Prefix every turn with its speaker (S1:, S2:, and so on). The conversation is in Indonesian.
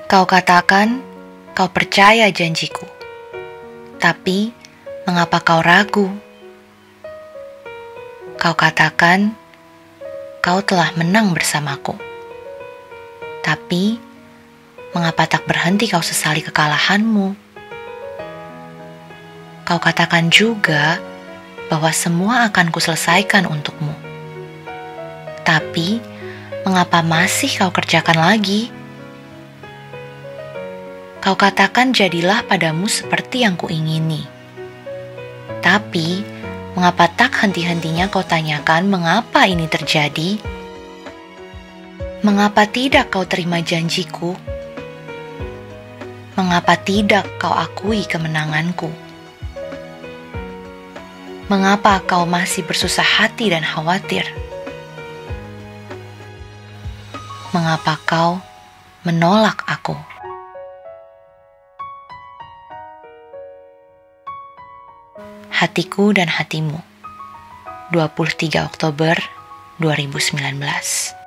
S1: Kau katakan kau percaya janjiku, tapi mengapa kau ragu? Kau katakan kau telah menang bersamaku, tapi mengapa tak berhenti kau sesali kekalahanmu? Kau katakan juga bahwa semua akan kuselesaikan untukmu, tapi mengapa masih kau kerjakan lagi? Kau katakan jadilah padamu seperti yang kuingini. Tapi, mengapa tak henti-hentinya kau tanyakan mengapa ini terjadi? Mengapa tidak kau terima janjiku? Mengapa tidak kau akui kemenanganku? Mengapa kau masih bersusah hati dan khawatir? Mengapa kau menolak aku? Hatiku dan Hatimu, 23 Oktober 2019.